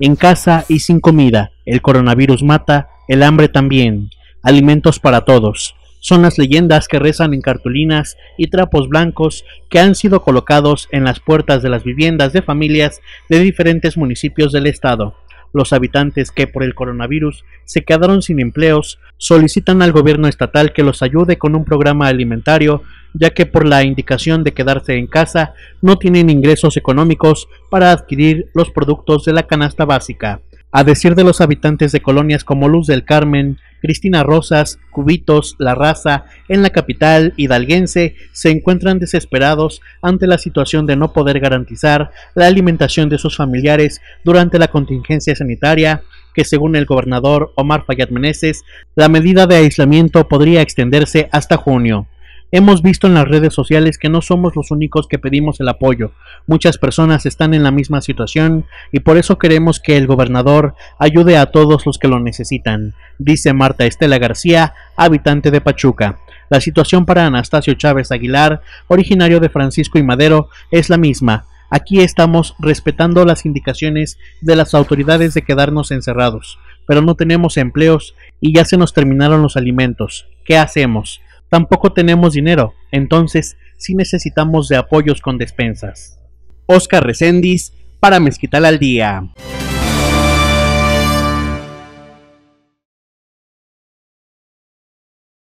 En casa y sin comida, el coronavirus mata, el hambre también. Alimentos para todos. Son las leyendas que rezan en cartulinas y trapos blancos que han sido colocados en las puertas de las viviendas de familias de diferentes municipios del estado. Los habitantes que por el coronavirus se quedaron sin empleos solicitan al gobierno estatal que los ayude con un programa alimentario, ya que por la indicación de quedarse en casa no tienen ingresos económicos para adquirir los productos de la canasta básica. A decir de los habitantes de colonias como Luz del Carmen, Cristina Rosas, Cubitos, La Raza, en la capital hidalguense, se encuentran desesperados ante la situación de no poder garantizar la alimentación de sus familiares durante la contingencia sanitaria, que según el gobernador Omar Fayad Meneses, la medida de aislamiento podría extenderse hasta junio. Hemos visto en las redes sociales que no somos los únicos que pedimos el apoyo. Muchas personas están en la misma situación y por eso queremos que el gobernador ayude a todos los que lo necesitan, dice Marta Estela García, habitante de Pachuca. La situación para Anastasio Chávez Aguilar, originario de Francisco y Madero, es la misma. Aquí estamos respetando las indicaciones de las autoridades de quedarnos encerrados, pero no tenemos empleos y ya se nos terminaron los alimentos. ¿Qué hacemos? Tampoco tenemos dinero, entonces sí necesitamos de apoyos con despensas. Oscar Reséndiz para Mezquital al Día.